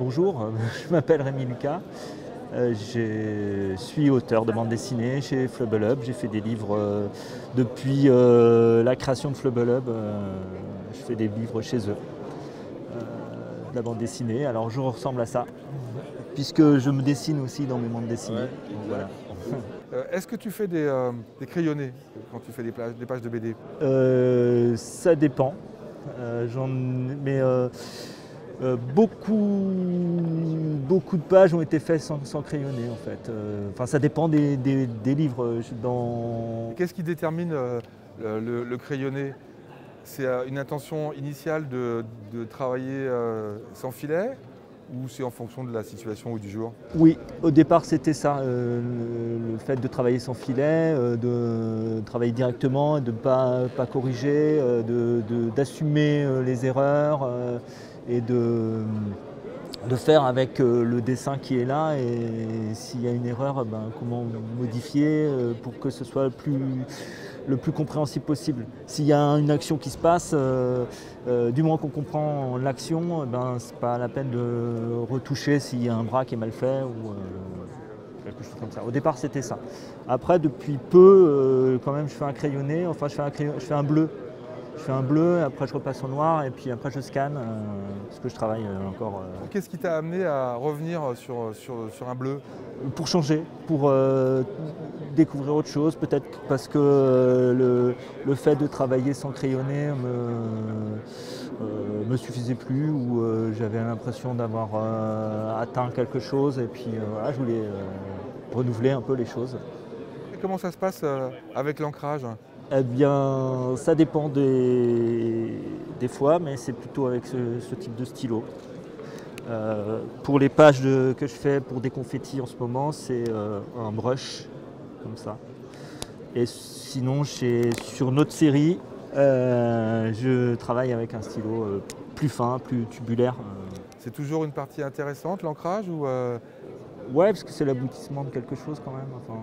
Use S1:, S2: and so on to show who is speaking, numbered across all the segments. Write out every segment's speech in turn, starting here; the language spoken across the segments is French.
S1: Bonjour, je m'appelle Rémi Lucas. Je suis auteur de bande dessinée chez Flubble Hub. J'ai fait des livres depuis la création de Flubble Hub. Je fais des livres chez eux, de la bande dessinée. Alors je ressemble à ça, puisque je me dessine aussi dans mes bandes dessinées.
S2: Ouais.
S1: Donc, voilà.
S2: Est-ce que tu fais des crayonnés quand tu fais des pages de BD?
S1: Ça dépend. Mais beaucoup de pages ont été faites sans crayonner en fait. Enfin, ça dépend des livres.
S2: Qu'est-ce qui détermine le crayonné? C'est une intention initiale de travailler sans filet ou c'est en fonction de la situation ou du jour?
S1: Oui, au départ c'était ça, le fait de travailler sans filet, de travailler directement, de ne pas corriger, d'assumer les erreurs et de faire avec le dessin qui est là, et s'il y a une erreur, comment modifier pour que ce soit le plus compréhensible possible. S'il y a une action qui se passe, du moment qu'on comprend l'action, c'est pas la peine de retoucher s'il y a un bras qui est mal fait ou quelque chose comme ça. Au départ c'était ça. Après depuis peu, quand même je fais un crayonné, enfin je fais un bleu. Je fais un bleu, après je repasse au noir et puis après je scanne parce que je travaille encore.
S2: Qu'est-ce qui t'a amené à revenir sur un bleu?
S1: Pour changer, pour découvrir autre chose, peut-être parce que le fait de travailler sans crayonner me suffisait plus, ou j'avais l'impression d'avoir atteint quelque chose, et puis voilà, je voulais renouveler un peu les choses.
S2: Et comment ça se passe avec l'ancrage?
S1: Eh bien, ça dépend des fois, mais c'est plutôt avec ce type de stylo. Pour les pages que je fais pour des confettis en ce moment, c'est un brush, comme ça. Et sinon, sur notre série, je travaille avec un stylo plus fin, plus tubulaire.
S2: C'est toujours une partie intéressante, l'ancrage, ou
S1: Ouais, parce que c'est l'aboutissement de quelque chose quand même. Enfin,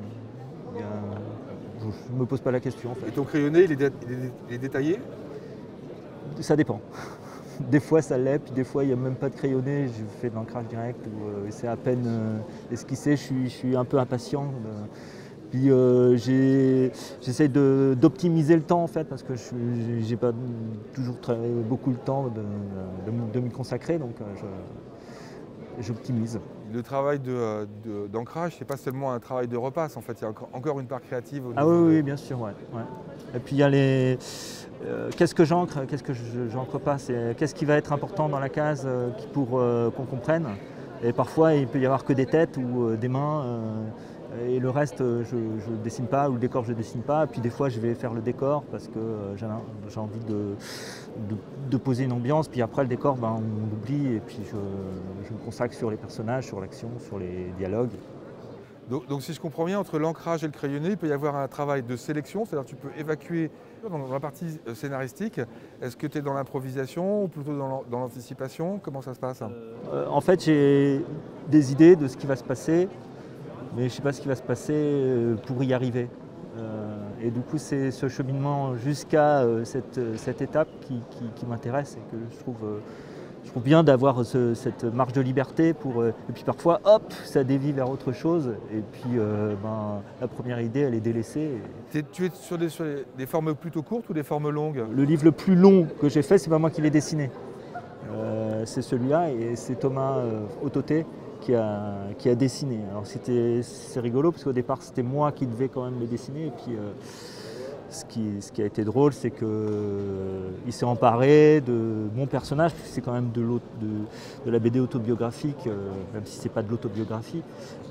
S1: je ne me pose pas la question en
S2: Et
S1: fait.
S2: ton crayonné, il est détaillé?
S1: Ça dépend. Des fois ça l'est, puis des fois il n'y a même pas de crayonné, je fais de l'ancrage direct, ou c'est à peine esquissé, je suis un peu impatient. Puis j'essaie d'optimiser le temps en fait, parce que je n'ai pas toujours beaucoup le temps de m'y consacrer, donc j'optimise.
S2: Le travail d'ancrage, c'est pas seulement un travail de repasse, en fait, il y a encore une part créative au
S1: Ah
S2: niveau
S1: oui, oui, bien sûr, ouais. Et puis il y a qu'est-ce que j'encre, qu'est-ce que j'encre pas, qu'est-ce qui va être important dans la case pour qu'on comprenne. Et parfois il peut y avoir que des têtes ou des mains, et le reste je ne dessine pas, ou le décor je ne dessine pas. Et puis des fois je vais faire le décor parce que j'ai envie de poser une ambiance, puis après le décor on l'oublie, et puis je me consacre sur les personnages, sur l'action, sur les dialogues.
S2: Donc si je comprends bien, entre l'ancrage et le crayonné, il peut y avoir un travail de sélection, c'est-à-dire que tu peux évacuer dans la partie scénaristique. Est-ce que tu es dans l'improvisation ou plutôt dans l'anticipation? Comment ça se passe?
S1: En fait, j'ai des idées de ce qui va se passer, mais je ne sais pas ce qui va se passer pour y arriver. Et du coup, c'est ce cheminement jusqu'à cette étape qui m'intéresse, et que je trouve bien d'avoir cette marge de liberté et puis parfois, hop, ça dévie vers autre chose, et puis la première idée, elle est délaissée.
S2: Tu es sur des formes plutôt courtes ou des formes longues?
S1: Le livre le plus long que j'ai fait, c'est pas moi qui l'ai dessiné. C'est celui-là, et c'est Thomas Autoté qui a dessiné. Alors c'est rigolo, parce qu'au départ c'était moi qui devais quand même les dessiner, et puis ce qui a été drôle, c'est qu'il s'est emparé de mon personnage, puisque c'est quand même de la BD autobiographique, même si c'est pas de l'autobiographie.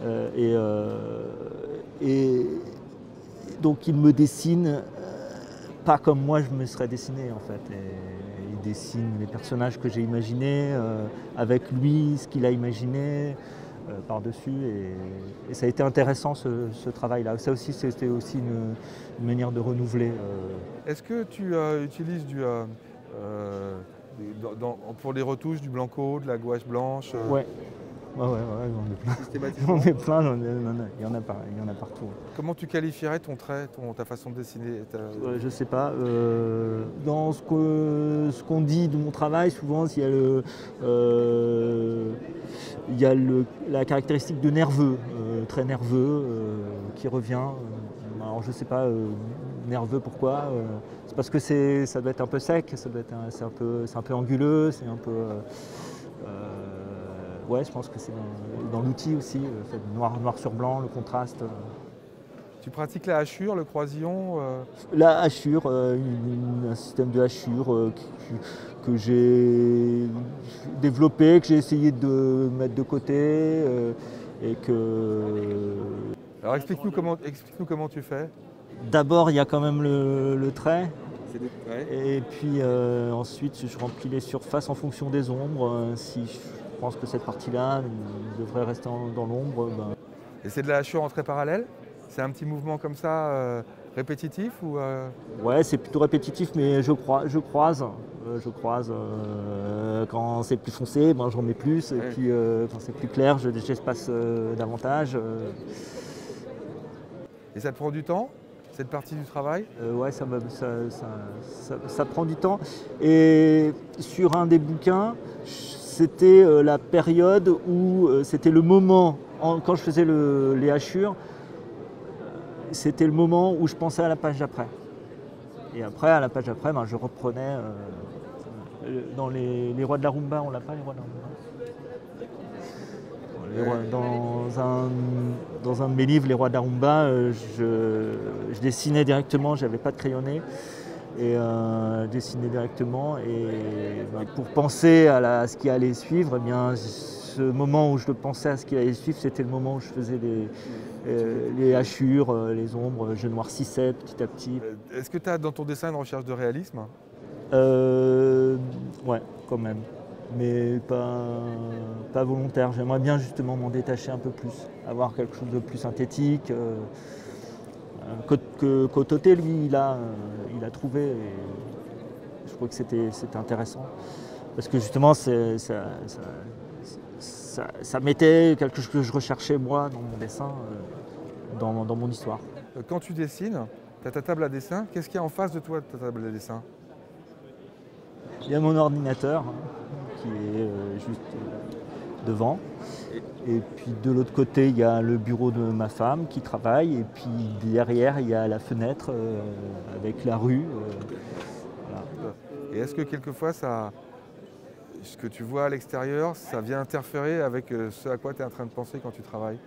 S1: Et donc il me dessine pas comme moi je me serais dessiné en fait. Et il dessine les personnages que j'ai imaginés, avec lui, ce qu'il a imaginé par-dessus. Et ça a été intéressant ce travail-là. Ça aussi, c'était aussi une manière de renouveler.
S2: Est-ce que tu utilises pour les retouches du blanco, de la gouache blanche?
S1: Ouais. j'en ai plein.
S2: Systématiquement.
S1: J'en ai plein, il y en a partout.
S2: Comment tu qualifierais ton trait, ta façon de dessiner
S1: Je sais pas. Dans ce qu'on dit de mon travail, souvent, il y a la caractéristique de nerveux, très nerveux, qui revient. Alors je sais pas, nerveux pourquoi. C'est parce que ça doit être un peu sec, c'est un peu anguleux, c'est un peu. Ouais, je pense que c'est dans l'outil aussi, le fait de noir sur blanc, le contraste.
S2: Tu pratiques la hachure, le croisillon
S1: La hachure, un système de hachure que j'ai développé, que j'ai essayé de mettre de côté et que...
S2: Alors explique-nous comment tu fais.
S1: D'abord, il y a quand même le trait.
S2: Ouais.
S1: Et puis ensuite, je remplis les surfaces en fonction des ombres. Si je pense que cette partie-là devrait rester dans l'ombre. Ben...
S2: Et c'est de la hachure en trait parallèle? C'est un petit mouvement comme ça, répétitif ou
S1: Ouais, c'est plutôt répétitif, mais je croise. Quand c'est plus foncé, ben, j'en mets plus. Et puis quand c'est plus clair, j'espace davantage.
S2: Et ça te prend du temps, cette partie du travail?
S1: Ouais, ça prend du temps. Et sur un des bouquins, c'était la période où c'était le moment, quand je faisais les hachures, c'était le moment où je pensais à la page d'après. Et après, à la page d'après, ben, je reprenais dans les rois de la rumba, on l'a pas les rois de la rumba. Dans un de mes livres, Les Rois de la Rumba, je dessinais directement, j'avais pas de crayonné. Et je dessinais directement. Et ben, pour penser à ce qui allait suivre, eh bien, ce moment où je pensais à ce qui allait suivre, c'était le moment où je faisais les hachures, les ombres, je noircissais petit à petit.
S2: Est-ce que tu as dans ton dessin une recherche de réalisme?
S1: Ouais, quand même. Mais pas volontaire. J'aimerais bien justement m'en détacher un peu plus, avoir quelque chose de plus synthétique. Cototé, lui, il a trouvé. Et je crois que c'était intéressant. Parce que justement, ça mettait quelque chose que je recherchais moi dans mon dessin, dans mon histoire.
S2: Quand tu dessines, tu as ta table à dessin. Qu'est-ce qu'il y a en face de toi de ta table à dessin?
S1: Il y a mon ordinateur qui est juste devant. Et puis de l'autre côté, il y a le bureau de ma femme qui travaille. Et puis derrière, il y a la fenêtre avec la rue. Voilà.
S2: Et est-ce que quelquefois, ce que tu vois à l'extérieur, ça vient interférer avec ce à quoi tu es en train de penser quand tu travailles?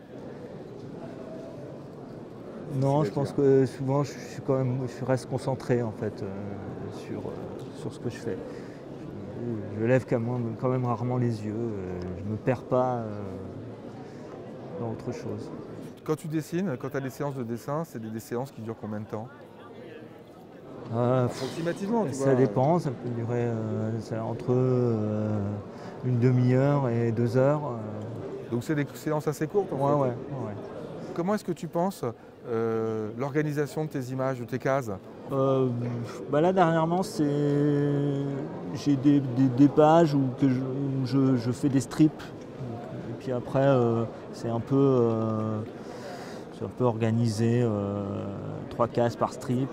S1: Non, je pense que souvent je reste concentré en fait sur ce que je fais. Je lève quand même rarement les yeux, je ne me perds pas dans autre chose.
S2: Quand tu dessines, quand tu as des séances de dessin, c'est des séances qui durent combien de temps? Approximativement, tu vois.
S1: Ça dépend, ça peut durer entre une demi-heure et 2 heures.
S2: Donc c'est des séances assez courtes en fait.
S1: Ouais.
S2: Comment est-ce que tu penses l'organisation de tes images, de tes cases?
S1: Là dernièrement, j'ai des pages où je fais des strips. Et puis après, c'est un peu organisé, 3 cases par strip.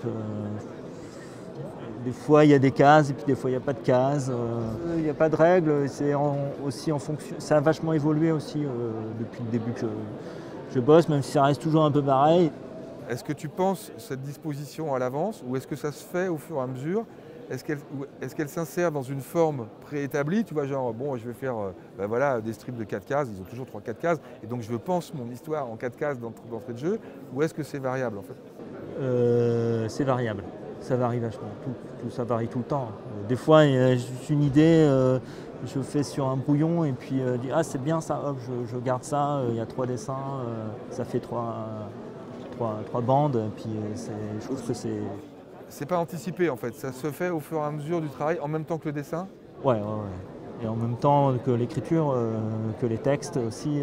S1: Des fois il y a des cases et puis des fois il n'y a pas de cases. Il n'y a pas de règles, c'est aussi en fonction. Ça a vachement évolué aussi depuis le début que je bosse, même si ça reste toujours un peu pareil.
S2: Est-ce que tu penses cette disposition à l'avance ou est-ce que ça se fait au fur et à mesure? Est-ce qu'elle s'insère dans une forme préétablie? Tu vois, genre, bon, je vais faire des strips de 4 cases, ils ont toujours 3-4 cases, et donc je pense mon histoire en 4 cases d'entrée de jeu, ou est-ce que c'est variable en fait?
S1: C'est variable, ça varie vachement, ça varie tout le temps. Des fois, il y a juste une idée, je fais sur un brouillon et puis je dis « Ah, c'est bien ça, hop, je garde ça, il y a 3 dessins, ça fait 3 bandes, et puis je trouve que c'est... »
S2: C'est pas anticipé en fait, ça se fait au fur et à mesure du travail, en même temps que le dessin?
S1: Ouais. Et en même temps que l'écriture, que les textes aussi,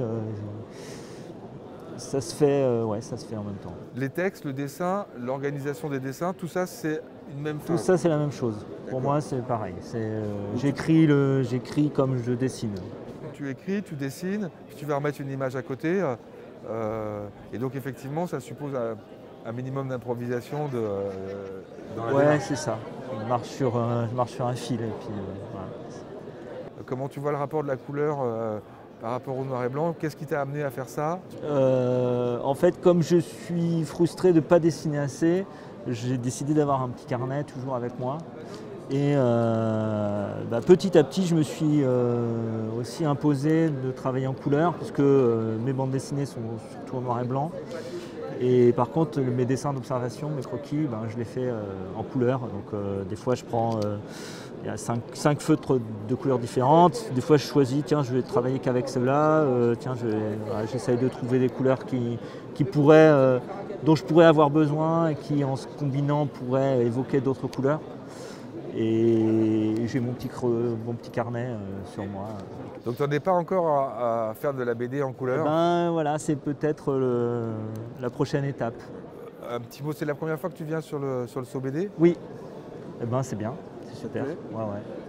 S1: ça se fait en même temps.
S2: Les textes, le dessin, l'organisation des dessins, tout ça c'est une même phase?
S1: Tout ça c'est la même chose. Pour moi c'est pareil. J'écris comme je dessine.
S2: tu écris, tu dessines, puis tu vas remettre une image à côté. Et donc effectivement, ça suppose un minimum d'improvisation dans la
S1: Ouais,
S2: démarche.
S1: c'est ça. Je marche sur un fil et puis voilà.
S2: Comment tu vois le rapport de la couleur par rapport au noir et blanc? Qu'est-ce qui t'a amené à faire ça?
S1: En fait, comme je suis frustré de ne pas dessiner assez, j'ai décidé d'avoir un petit carnet toujours avec moi. Et petit à petit, je me suis aussi imposé de travailler en couleur, parce que mes bandes dessinées sont surtout en noir et blanc. Et par contre, mes dessins d'observation, mes croquis, je les fais en couleur. Donc des fois, je prends, il y a 5 feutres de couleurs différentes. Des fois, je choisis, tiens, je vais travailler qu'avec ceux-là. J'essaye de trouver des couleurs dont je pourrais avoir besoin et qui, en se combinant, pourraient évoquer d'autres couleurs. Et j'ai mon petit carnet sur moi.
S2: Donc tu n'en es pas encore à faire de la BD en couleur?
S1: Voilà, c'est peut-être la prochaine étape.
S2: Un petit mot, c'est la première fois que tu viens sur le SoBD?
S1: Oui, c'est bien, c'est super.
S2: Ça te plaît ?
S1: Ouais, ouais.